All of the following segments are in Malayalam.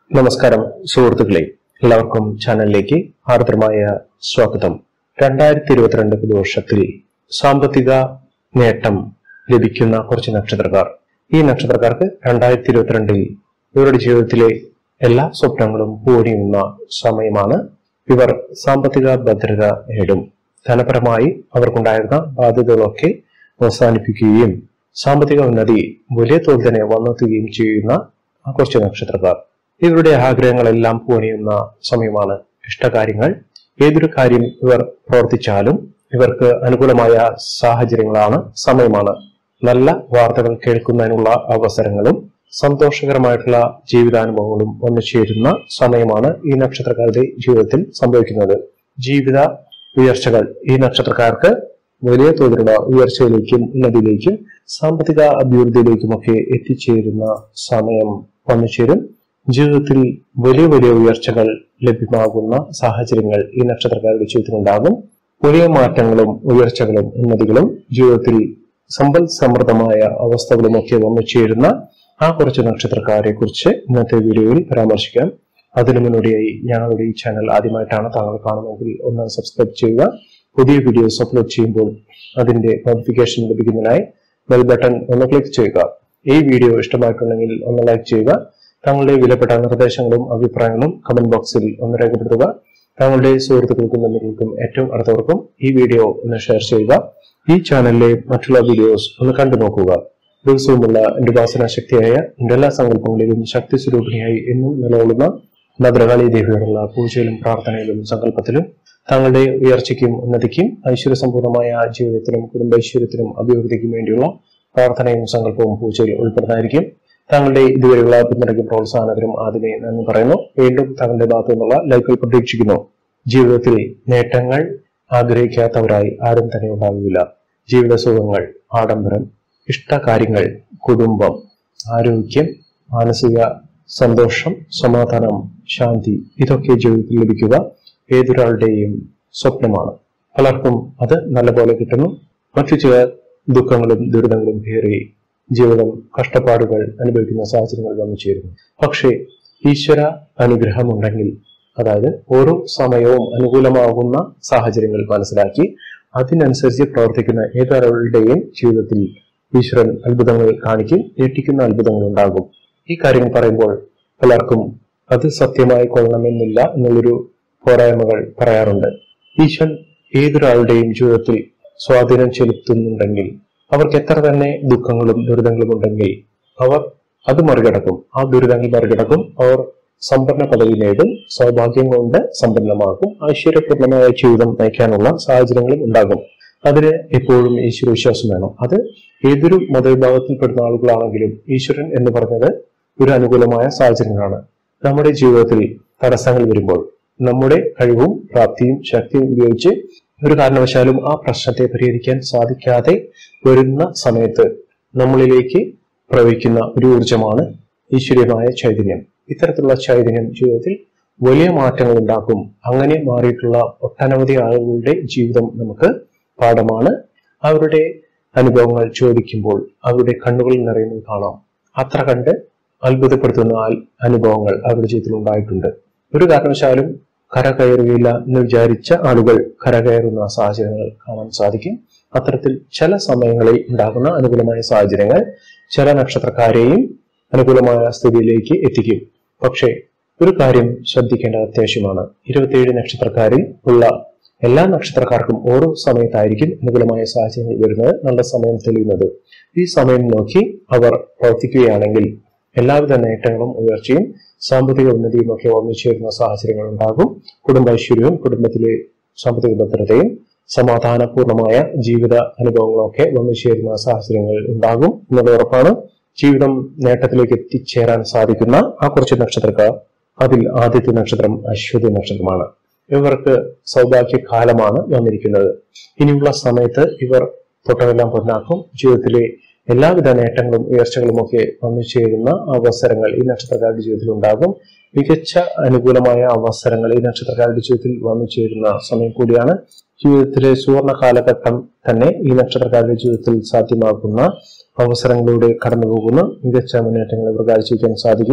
നമസ്കാരം സുഹൃത്തുക്കളെ, എല്ലാവർക്കും ചാനലിലേക്ക് ആർദ്രമായ സ്വാഗതം. 2022 പുതുവർഷത്തിൽ സാമ്പത്തിക നേട്ടം ലഭിക്കുന്ന കുറച്ച് നക്ഷത്രക്കാർ. ഈ നക്ഷത്രക്കാർക്ക് 2022 ഇവരുടെ ജീവിതത്തിലെ എല്ലാ സ്വപ്നങ്ങളും പൂവണിയുന്ന സമയമാണ്. ഇവർ സാമ്പത്തിക ഭദ്രത നേടും. ധനപരമായി അവർക്കുണ്ടായിരുന്ന ബാധ്യതകളൊക്കെ അവസാനിപ്പിക്കുകയും സാമ്പത്തിക ഉന്നതി വലിയ തോതിൽ തന്നെ വന്നെത്തുകയും ചെയ്യുന്ന കുറച്ച് നക്ഷത്രക്കാർ. ഇവരുടെ ആഗ്രഹങ്ങളെല്ലാം പൂവണിയുന്ന സമയമാണ്. ഇഷ്ടകാര്യങ്ങൾ ഏതൊരു കാര്യം ഇവർ പ്രവർത്തിച്ചാലും ഇവർക്ക് അനുകൂലമായ സാഹചര്യങ്ങളാണ്, സമയമാണ്. നല്ല വാർത്തകൾ കേൾക്കുന്നതിനുള്ള അവസരങ്ങളും സന്തോഷകരമായിട്ടുള്ള ജീവിതാനുഭവങ്ങളും വന്നു ചേരുന്ന സമയമാണ് ഈ നക്ഷത്രക്കാരുടെ ജീവിതത്തിൽ സംഭവിക്കുന്നത്. ജീവിത ഉയർച്ചകൾ ഈ നക്ഷത്രക്കാർക്ക് വലിയ തോതിലുള്ള ഉയർച്ചയിലേക്കും ഉന്നതിയിലേക്കും സാമ്പത്തിക അഭിവൃദ്ധിയിലേക്കുമൊക്കെ എത്തിച്ചേരുന്ന സമയം വന്നു ചേരും. ജീവിതത്തിൽ വലിയ വലിയ ഉയർച്ചകൾ ലഭ്യമാകുന്ന സാഹചര്യങ്ങൾ ഈ നക്ഷത്രക്കാരുടെ ജീവിതത്തിലുണ്ടാകും. വലിയ മാറ്റങ്ങളും ഉയർച്ചകളും ഉന്നതികളും ജീവിതത്തിൽ സമ്പൽ സമൃദ്ധമായ അവസ്ഥകളുമൊക്കെ വന്നു ചേരുന്ന ആ കുറച്ച് നക്ഷത്രക്കാരെ കുറിച്ച് ഇന്നത്തെ വീഡിയോയിൽ പരാമർശിക്കാം. അതിനു മുന്നോടിയായി ഞങ്ങളുടെ ഈ ചാനൽ ആദ്യമായിട്ടാണ് താങ്കൾ കാണുന്നതെങ്കിൽ ഒന്ന് സബ്സ്ക്രൈബ് ചെയ്യുക. പുതിയ വീഡിയോസ് അപ്ലോഡ് ചെയ്യുമ്പോൾ അതിന്റെ നോട്ടിഫിക്കേഷൻ ലഭിക്കുന്നതിനായി ബെൽ ബട്ടൺ ഒന്ന് ക്ലിക്ക് ചെയ്യുക. ഈ വീഡിയോ ഇഷ്ടമായിട്ടുണ്ടെങ്കിൽ ഒന്ന് ലൈക്ക് ചെയ്യുക. താങ്കളുടെ വിലപ്പെട്ട നിർദ്ദേശങ്ങളും അഭിപ്രായങ്ങളും കമന്റ് ബോക്സിൽ ഒന്ന് രേഖപ്പെടുത്തുക. താങ്കളുടെ സുഹൃത്തുക്കൾക്കും ബന്ധുക്കൾക്കും ഏറ്റവും അടുത്തവർക്കും ഈ വീഡിയോ ഒന്ന് ഷെയർ ചെയ്യുക. ഈ ചാനലിലെ മറ്റുള്ള വീഡിയോസ് ഒന്ന് കണ്ടു നോക്കുക. ദിവസവുമുള്ള എന്റെ ഉപാസന ശക്തിയായ എന്റെ എല്ലാ സങ്കല്പങ്ങളിലും ശക്തി സ്വരൂപിണിയായി എന്നും നിലകൊള്ളുന്ന ഭദ്രകാളി ദേവിയോടുള്ള പൂജയിലും പ്രാർത്ഥനയിലും സങ്കല്പത്തിലും താങ്കളുടെ ഉയർച്ചയ്ക്കും ഉന്നതിക്കും ഐശ്വര്യസമ്പൂർണമായ ജീവിതത്തിനും കുടുംബൈശ്വര്യത്തിനും അഭിവൃദ്ധിക്കും വേണ്ടിയുള്ള പ്രാർത്ഥനയും സങ്കല്പവും പൂജയിൽ ഉൾപ്പെടുന്നതായിരിക്കും. താങ്കളുടെ ഇതുവരെയുള്ള പിന്തുണയ്ക്കും പ്രോത്സാഹനത്തിനും ആദ്യമേ നന്ദി പറയുന്നു. വീണ്ടും താങ്കളുടെ ഭാഗത്തു നിന്നുള്ള ലൈക്കുകൾ പ്രതീക്ഷിക്കുന്നു. ജീവിതത്തിൽ നേട്ടങ്ങൾ ആഗ്രഹിക്കാത്തവരായി ആരും തന്നെ ഉണ്ടാവില്ല. ജീവിത സുഖങ്ങൾ, ആഡംബരം, ഇഷ്ടകാര്യങ്ങൾ, കുടുംബം, ആരോഗ്യം, മാനസിക സന്തോഷം, സമാധാനം, ശാന്തി, ഇതൊക്കെ ജീവിതത്തിൽ ലഭിക്കുക ഏതൊരാളുടെയും സ്വപ്നമാണ്. പലർക്കും അത് നല്ലപോലെ കിട്ടുന്നു. മറ്റു ചില ദുഃഖങ്ങളും ദുരിതങ്ങളും കയറി ജീവിതം കഷ്ടപ്പാടുകൾ അനുഭവിക്കുന്ന സാഹചര്യങ്ങൾ വന്നു ചേരുന്നു. പക്ഷേ ഈശ്വര അനുഗ്രഹമുണ്ടെങ്കിൽ, അതായത് ഓരോ സമയവും അനുകൂലമാകുന്ന സാഹചര്യങ്ങൾ മനസ്സിലാക്കി അതിനനുസരിച്ച് പ്രവർത്തിക്കുന്ന ഏതൊരാളുടെയും ജീവിതത്തിൽ ഈശ്വരൻ അത്ഭുതങ്ങൾ കാണിക്കും, ഞെട്ടിക്കുന്ന അത്ഭുതങ്ങൾ ഉണ്ടാകും. ഈ കാര്യങ്ങൾ പറയുമ്പോൾ പലർക്കും അത് സത്യമായി കൊള്ളണമെന്നില്ല എന്നുള്ളൊരു പോരായ്മകൾ പറയാറുണ്ട്. ഈശ്വരൻ ഏതൊരാളുടെയും ജീവിതത്തിൽ സ്വാധീനം ചെലുത്തുന്നുണ്ടെങ്കിൽ, അവർക്ക് എത്ര തന്നെ ദുഃഖങ്ങളും ദുരിതങ്ങളും ഉണ്ടെങ്കിൽ അവർ അത് മറികടക്കും. ആ ദുരിതങ്ങൾ മറികടക്കും. അവർ സമ്പന്ന പദവി നേടും, സൗഭാഗ്യം കൊണ്ട് സമ്പന്നമാക്കും, ഐശ്വര്യപൂർണമായ ജീവിതം നയിക്കാനുള്ള സാഹചര്യങ്ങളും ഉണ്ടാകും. അതിന് എപ്പോഴും ഈശ്വര വിശ്വാസം വേണം. അത് ഏതൊരു മതവിഭാഗത്തിൽപ്പെടുന്ന ആളുകളാണെങ്കിലും ഈശ്വരൻ എന്ന് പറഞ്ഞത് ഒരു അനുകൂലമായ സാഹചര്യങ്ങളാണ്. നമ്മുടെ ജീവിതത്തിൽ തടസ്സങ്ങൾ വരുമ്പോൾ നമ്മുടെ കഴിവും പ്രാപ്തിയും ശക്തിയും ഉപയോഗിച്ച് ഒരു കാരണവശാലും ആ പ്രശ്നത്തെ പരിഹരിക്കാൻ സാധിക്കാതെ വരുന്ന സമയത്ത് നമ്മളിലേക്ക് പ്രവഹിക്കുന്ന ഒരു ഊർജമാണ് ഈശ്വരീയമായ ചൈതന്യം. ഇത്തരത്തിലുള്ള ചൈതന്യം ജീവിതത്തിൽ വലിയ മാറ്റങ്ങൾ ഉണ്ടാക്കും. അങ്ങനെ മാറിയിട്ടുള്ള ഒട്ടനവധി ആളുകളുടെ ജീവിതം നമുക്ക് പാഠമാണ്. അവരുടെ അനുഭവങ്ങൾ ചോദിക്കുമ്പോൾ അവരുടെ കണ്ണുകളിൽ നിറയുന്നത് കാണാം. അത്ര കണ്ട് അത്ഭുതപ്പെടുത്തുന്ന അനുഭവങ്ങൾ അവരുടെ ജീവിതത്തിൽ ഉണ്ടായിട്ടുണ്ട്. ഒരു കാരണവശാലും കരകയറുകയില്ല എന്ന് വിചാരിച്ച ആളുകൾ കരകയറുന്ന സാഹചര്യങ്ങൾ കാണാൻ സാധിക്കും. അത്തരത്തിൽ ചില സമയങ്ങളിൽ ഉണ്ടാകുന്ന അനുകൂലമായ സാഹചര്യങ്ങൾ ചില നക്ഷത്രക്കാരെയും അനുകൂലമായ സ്ഥിതിയിലേക്ക് എത്തിക്കും. പക്ഷേ ഒരു കാര്യം ശ്രദ്ധിക്കേണ്ടത് അത്യാവശ്യമാണ്. 27 നക്ഷത്രക്കാരിൽ ഉള്ള എല്ലാ നക്ഷത്രക്കാർക്കും ഓരോ സമയത്തായിരിക്കും അനുകൂലമായ സാഹചര്യങ്ങൾ വരുന്നത്, നല്ല സമയം തെളിയുന്നത്. ഈ സമയം നോക്കി അവർ പ്രവർത്തിക്കുകയാണെങ്കിൽ എല്ലാവിധ നേട്ടങ്ങളും ഉയർച്ചയും സാമ്പത്തിക ഉന്നതിയും ഒക്കെ വന്നു ചേരുന്ന സാഹചര്യങ്ങൾ ഉണ്ടാകും. കുടുംബൈശ്വര്യവും കുടുംബത്തിലെ സാമ്പത്തിക ഭദ്രതയും സമാധാനപൂർണമായ ജീവിത അനുഭവങ്ങളൊക്കെ വന്നു ചേരുന്ന സാഹചര്യങ്ങൾ ഉണ്ടാകും എന്നത് ഉറപ്പാണ്. ജീവിതം നേട്ടത്തിലേക്ക് എത്തിച്ചേരാൻ സാധിക്കുന്ന ആ കുറച്ച് നക്ഷത്രക്കാർ, അതിൽ ആദ്യത്തെ നക്ഷത്രം അശ്വതി നക്ഷത്രമാണ്. ഇവർക്ക് സൗഭാഗ്യകാലമാണ് വന്നിരിക്കുന്നത്. ഇനിയുള്ള സമയത്ത് ഇവർ തൊട്ടതെല്ലാം പൊന്നാക്കും. ജീവിതത്തിലെ എല്ലാവിധ നേട്ടങ്ങളും ഉയർച്ചകളും ഒക്കെ വന്നു ചേരുന്ന അവസരങ്ങൾ ഈ നക്ഷത്രക്കാരുടെ ജീവിതത്തിൽ ഉണ്ടാകും. മികച്ച അനുകൂലമായ അവസരങ്ങൾ ഈ നക്ഷത്രക്കാരുടെ ജീവിതത്തിൽ വന്നു ചേരുന്ന സമയം കൂടിയാണ്. ജീവിതത്തിലെ സുവർണ കാലഘട്ടം തന്നെ ഈ നക്ഷത്രക്കാരുടെ ജീവിതത്തിൽ സാധ്യമാക്കുന്ന അവസരങ്ങളിലൂടെ കടന്നുപോകുന്ന മികച്ച മുന്നേറ്റങ്ങൾ ഇവർ കാഴ്ചവെക്കാൻ സാധിക്കും.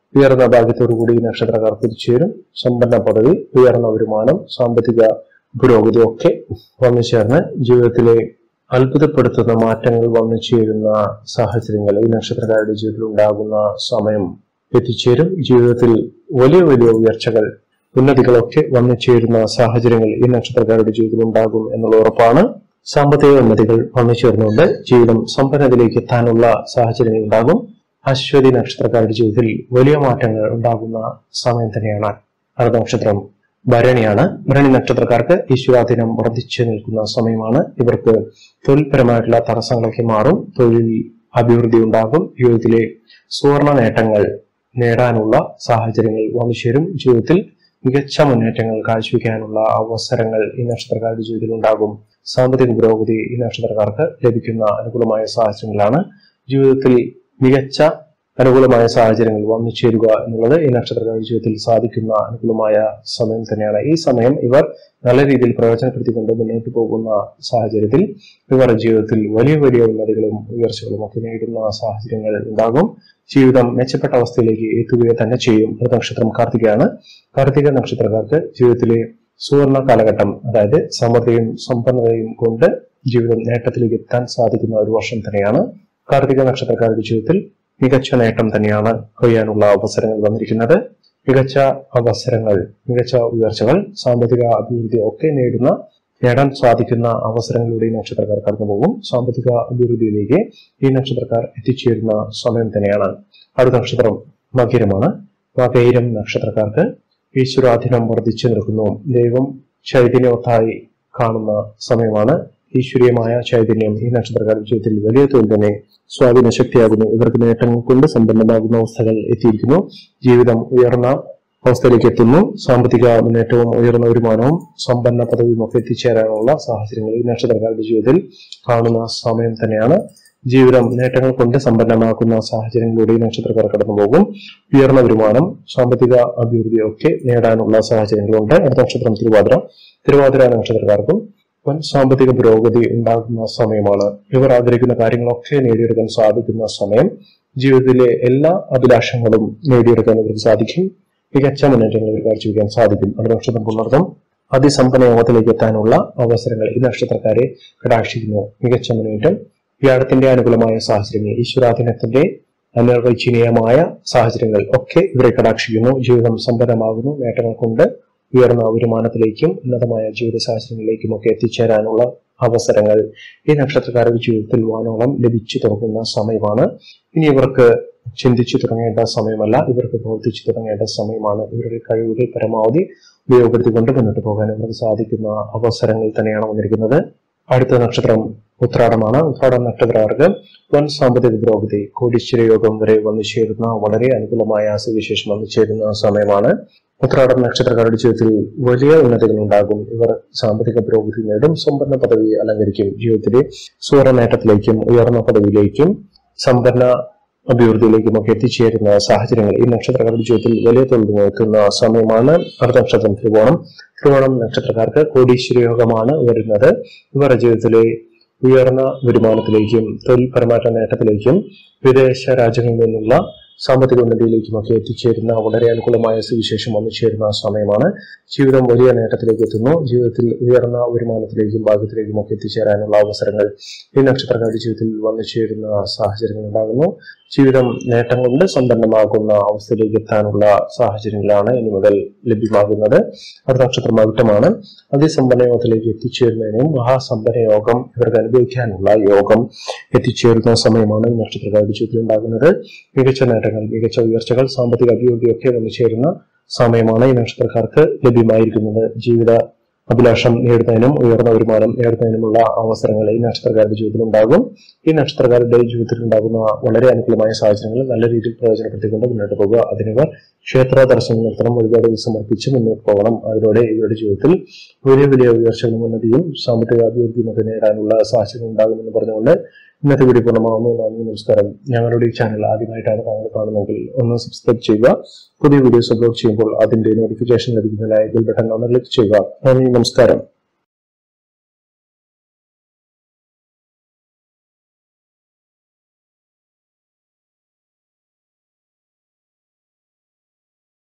ഉയർന്ന ഭാഗ്യത്തോടുകൂടി ഈ നക്ഷത്രക്കാർക്ക് എത്തിച്ചേരും. സമ്പന്ന പദവി, ഉയർന്ന വരുമാനം, സാമ്പത്തിക പുരോഗതി ഒക്കെ വന്നു ചേർന്ന് ജീവിതത്തിലെ അത്ഭുതപ്പെടുത്തുന്ന മാറ്റങ്ങൾ വന്നു ചേരുന്ന സാഹചര്യങ്ങൾ ഈ നക്ഷത്രക്കാരുടെ ജീവിതത്തിൽ ഉണ്ടാകുന്ന സമയം എത്തിച്ചേരും. ജീവിതത്തിൽ വലിയ വലിയ ഉയർച്ചകൾ, ഉന്നതികളൊക്കെ വന്നു ചേരുന്ന സാഹചര്യങ്ങൾ ഈ നക്ഷത്രക്കാരുടെ ജീവിതത്തിൽ ഉണ്ടാകും എന്നുള്ള ഉറപ്പാണ്. സാമ്പത്തിക ഉന്നതികൾ വന്നു ചേർന്നുകൊണ്ട് ജീവിതം സമ്പന്നതയിലേക്ക് എത്താനുള്ള സാഹചര്യങ്ങൾ ഉണ്ടാകും. അശ്വതി നക്ഷത്രക്കാരുടെ ജീവിതത്തിൽ വലിയ മാറ്റങ്ങൾ ഉണ്ടാകുന്ന സമയം തന്നെയാണ്. അടുത്ത നക്ഷത്രം ഭരണിയാണ്. ഭരണി നക്ഷത്രക്കാർക്ക് ഈശ്വരാധീനം വർദ്ധിച്ചു നിൽക്കുന്ന സമയമാണ്. ഇവർക്ക് തൊഴിൽപരമായിട്ടുള്ള തടസ്സങ്ങളൊക്കെ മാറും. തൊഴിൽ അഭിവൃദ്ധി ഉണ്ടാകും. ജീവിതത്തിലെ സുവർണ നേട്ടങ്ങൾ നേടാനുള്ള സാഹചര്യങ്ങൾ വന്നു ചേരും. ജീവിതത്തിൽ മികച്ച മുന്നേറ്റങ്ങൾ കാഴ്ചവെക്കാനുള്ള അവസരങ്ങൾ ഈ നക്ഷത്രക്കാരുടെ ജീവിതത്തിൽ ഉണ്ടാകും. സാമ്പത്തിക പുരോഗതി ഈ നക്ഷത്രക്കാർക്ക് ലഭിക്കുന്ന അനുകൂലമായ സാഹചര്യങ്ങളാണ്. ജീവിതത്തിൽ മികച്ച അനുകൂലമായ സാഹചര്യങ്ങൾ വന്നു ചേരുക എന്നുള്ളത് ഈ നക്ഷത്രക്കാരുടെ ജീവിതത്തിൽ സാധിക്കുന്ന അനുകൂലമായ സമയം തന്നെയാണ്. ഈ സമയം ഇവർ നല്ല രീതിയിൽ പ്രയോജനപ്പെടുത്തിക്കൊണ്ട് മുന്നോട്ട് പോകുന്ന സാഹചര്യത്തിൽ ഇവരുടെ ജീവിതത്തിൽ വലിയ വലിയ ഉന്നതികളും ഉയർച്ചകളും ഒക്കെ നേടുന്ന സാഹചര്യങ്ങൾ ഉണ്ടാകും. ജീവിതം മെച്ചപ്പെട്ട അവസ്ഥയിലേക്ക് എത്തുകയോ തന്നെ ചെയ്യും. ഒരു നക്ഷത്രം കാർത്തികയാണ്. കാർത്തിക നക്ഷത്രക്കാർക്ക് ജീവിതത്തിലെ സുവർണ കാലഘട്ടം, അതായത് സമൃദ്ധിയും സമ്പന്നതയും കൊണ്ട് ജീവിതം നേട്ടത്തിലേക്ക് എത്താൻ സാധിക്കുന്ന ഒരു വർഷം തന്നെയാണ്. കാർത്തിക നക്ഷത്രക്കാരുടെ ജീവിതത്തിൽ മികച്ച നേട്ടം തന്നെയാണ് കൊയ്യാനുള്ള അവസരങ്ങൾ വന്നിരിക്കുന്നത്. മികച്ച അവസരങ്ങൾ, മികച്ച ഉയർച്ചകൾ, സാമ്പത്തിക അഭിവൃദ്ധി ഒക്കെ നേടാൻ സാധിക്കുന്ന അവസരങ്ങളിലൂടെ ഈ നക്ഷത്രക്കാർ കടന്നുപോകും. സാമ്പത്തിക അഭിവൃദ്ധിയിലേക്ക് ഈ നക്ഷത്രക്കാർ എത്തിച്ചേരുന്ന സമയം തന്നെയാണ്. അടുത്ത നക്ഷത്രം മകരമാണ്. മകരം നക്ഷത്രക്കാർക്ക് ഈശ്വരാധീനം വർദ്ധിച്ചു നിൽക്കുന്നു. ദൈവം ചൈതന്യവത്തായി കാണുന്ന സമയമാണ്. ഈശ്വരീയമായ ചൈതന്യം ഈ നക്ഷത്രക്കാരുടെ ജീവിതത്തിൽ വലിയ തോതിൽ തന്നെ സ്വാധീന ശക്തിയാകുന്നു. ഇവർക്ക് നേട്ടങ്ങൾ കൊണ്ട് സമ്പന്നമാകുന്ന അവസ്ഥകൾ എത്തിയിരിക്കുന്നു. ജീവിതം ഉയർന്ന അവസ്ഥയിലേക്ക് എത്തുന്നു. സാമ്പത്തിക മുന്നേറ്റവും ഉയർന്ന വരുമാനവും സമ്പന്ന പദവിയും ഒക്കെ എത്തിച്ചേരാനുള്ള സാഹചര്യങ്ങൾ ഈ നക്ഷത്രക്കാരുടെ ജീവിതത്തിൽ കാണുന്ന സമയം തന്നെയാണ്. ജീവിതം നേട്ടങ്ങൾ കൊണ്ട് സമ്പന്നമാക്കുന്ന സാഹചര്യങ്ങളിലൂടെ ഈ നക്ഷത്രക്കാർ കടന്നുപോകും. ഉയർന്ന വരുമാനം, സാമ്പത്തിക അഭിവൃദ്ധി ഒക്കെ നേടാനുള്ള സാഹചര്യങ്ങളുണ്ട്. അടുത്ത നക്ഷത്രം തിരുവാതിര. തിരുവാതിര നക്ഷത്രക്കാർക്കും വൻ സാമ്പത്തിക പുരോഗതി ഉണ്ടാകുന്ന സമയമാണ്. ഇവർ ആഗ്രഹിക്കുന്ന കാര്യങ്ങളൊക്കെ നേടിയെടുക്കാൻ സാധിക്കുന്ന സമയം. ജീവിതത്തിലെ എല്ലാ അഭിലാഷങ്ങളും നേടിയെടുക്കാൻ ഇവർക്ക് സാധിക്കും. മികച്ച മുന്നേറ്റങ്ങൾ ഇവർ കാഴ്ചവെക്കാൻ സാധിക്കും. അടുത്ത നക്ഷത്രം പുണർതം. അതിസമ്പന്ന യോഗത്തിലേക്ക് എത്താനുള്ള അവസരങ്ങൾ ഈ നക്ഷത്രക്കാരെ കടാക്ഷിക്കുന്നു. മികച്ച മുന്നേറ്റം, വ്യാഴത്തിന്റെ അനുകൂലമായ സാഹചര്യങ്ങൾ, ഈശ്വരാധീനത്തിന്റെ അനിർവചനീയമായ സാഹചര്യങ്ങൾ ഒക്കെ ഇവരെ കടാക്ഷിക്കുന്നു. ജീവിതം സമ്പന്നമാകുന്നു. നേട്ടങ്ങൾ കൊണ്ട് ഉയർന്ന വരുമാനത്തിലേക്കും ഉന്നതമായ ജീവിത സാഹചര്യങ്ങളിലേക്കും ഒക്കെ എത്തിച്ചേരാനുള്ള അവസരങ്ങൾ ഈ നക്ഷത്രക്കാരുടെ ജീവിതത്തിൽ വാനോളം ലഭിച്ചു തുടങ്ങുന്ന സമയമാണ്. ഇനി ഇവർക്ക് ചിന്തിച്ചു തുടങ്ങേണ്ട സമയമല്ല, ഇവർക്ക് പ്രവർത്തിച്ചു തുടങ്ങേണ്ട സമയമാണ്. ഇവരുടെ കഴിവുകൾ പരമാവധി ഉപയോഗപ്പെടുത്തിക്കൊണ്ട് മുന്നോട്ട് പോകാൻ ഇവർക്ക് സാധിക്കുന്ന അവസരങ്ങൾ തന്നെയാണ് വന്നിരിക്കുന്നത്. അടുത്ത നക്ഷത്രം ഉത്രാടമാണ്. ഉത്രാടം നക്ഷത്രക്കാർക്ക് വൻ സാമ്പത്തിക പുരോഗതി, കോടീശ്വര യോഗം വരെ വന്നു ചേരുന്ന വളരെ അനുകൂലമായ സുവിശേഷം വന്നു ചേരുന്ന സമയമാണ്. ഉത്രാടം നക്ഷത്രക്കാരുടെ ജീവിതത്തിൽ വലിയ ഉന്നതികൾ ഉണ്ടാകും. ഇവർ സാമ്പത്തിക പുരോഗതി നേടും. സമ്പന്ന പദവി അലങ്കരിക്കും. ജീവിതത്തിലെ സുവർണ നേട്ടത്തിലേക്കും ഉയർന്ന പദവിയിലേക്കും സമ്പന്ന അഭിവൃദ്ധിയിലേക്കും ഒക്കെ എത്തിച്ചേരുന്ന സാഹചര്യങ്ങൾ ഈ നക്ഷത്രക്കാരുടെ ജീവിതത്തിൽ വലിയ തോതിൽ എത്തുന്ന സമയമാണ്. അടുത്ത നക്ഷത്രം തിരുവോണം. തിരുവോണം നക്ഷത്രക്കാർക്ക് കോടീശ്വര യോഗമാണ് വരുന്നത്. ഇവരുടെ ജീവിതത്തിലെ ഉയർന്ന വരുമാനത്തിലേക്കും തൊഴിൽപരമായ നേട്ടത്തിലേക്കും വിദേശ രാജ്യങ്ങളിൽ നിന്നുള്ള സാമ്പത്തിക ഉന്നതിയിലേക്കുമൊക്കെ എത്തിച്ചേരുന്ന വളരെ അനുകൂലമായ സുവിശേഷം വന്നു ചേരുന്ന സമയമാണ്. ജീവിതം വലിയ നേട്ടത്തിലേക്ക് എത്തുന്നു. ജീവിതത്തിൽ ഉയർന്ന വരുമാനത്തിലേക്കും ഭാഗ്യത്തിലേക്കും ഒക്കെ എത്തിച്ചേരാനുള്ള അവസരങ്ങൾ ഈ നക്ഷത്രക്കാരുടെ ജീവിതത്തിൽ വന്നു ചേരുന്ന സാഹചര്യങ്ങൾ ഉണ്ടാകുന്നു. ജീവിതം നേട്ടം കൊണ്ട് സമ്പന്നമാകുന്ന അവസ്ഥയിലേക്ക് എത്താനുള്ള സാഹചര്യങ്ങളാണ് ഇനി മുതൽ ലഭ്യമാകുന്നത്. അടുത്ത നക്ഷത്രം അവിട്ടമാണ്. അതിസമ്പന്ന യോഗത്തിലേക്ക് എത്തിച്ചേരുന്നതിനും മഹാസമ്പന്ന യോഗം ഇവർക്ക് അനുഭവിക്കാനുള്ള യോഗം എത്തിച്ചേരുന്ന സമയമാണ് ഈ നക്ഷത്രക്കാരുടെ ജീവിതത്തിൽ ഉണ്ടാകുന്നത്. മികച്ച നേട്ടങ്ങൾ, മികച്ച ഉയർച്ചകൾ, സാമ്പത്തിക അഭിവൃദ്ധിയൊക്കെ വന്നു ചേരുന്ന സമയമാണ് ഈ നക്ഷത്രക്കാർക്ക് ലഭ്യമായിരിക്കുന്നത്. ജീവിത അഭിലാഷം നേടുന്നതിനും ഉയർന്ന വരുമാനം നേടുന്നതിനുമുള്ള അവസരങ്ങൾ ഈ നക്ഷത്രക്കാരുടെ ജീവിതത്തിൽ ഉണ്ടാകും. ഈ നക്ഷത്രക്കാരുടെ ജീവിതത്തിൽ ഉണ്ടാകുന്ന വളരെ അനുകൂലമായ സാഹചര്യങ്ങൾ നല്ല രീതിയിൽ പ്രയോജനപ്പെടുത്തിക്കൊണ്ട് മുന്നോട്ട് പോകുക. അതിനിവർ ക്ഷേത്ര ദർശനം നടത്തണം, വഴിപാടുകൾ സമർപ്പിച്ച് മുന്നോട്ട് പോകണം. അതിലൂടെ ഇവരുടെ ജീവിതത്തിൽ വലിയ വലിയ ഉയർച്ചകളും ഉന്നതിയും സാമ്പത്തിക അഭിവൃദ്ധിയും ഒക്കെ നേടാനുള്ള സാഹചര്യം ഉണ്ടാകുമെന്ന് പറഞ്ഞുകൊണ്ട് ഇന്നത്തെ വീഡിയോ പൂർണ്ണമാകുന്നു. നന്ദി, നമസ്കാരം. ഞങ്ങളുടെ ഈ ചാനൽ ആദ്യമായിട്ടാണ് താങ്കൾ കാണുന്നതെങ്കിൽ ഒന്ന് സബ്സ്ക്രൈബ് ചെയ്യുക. പുതിയ വീഡിയോസ് അപ്ലോഡ് ചെയ്യുമ്പോൾ അതിന്റെ നോട്ടിഫിക്കേഷൻ ലഭിക്കുന്നതിനായി ബെൽ ബട്ടൺ ഒന്ന് ക്ലിക്ക് ചെയ്യുക. നന്ദി, നമസ്കാരം.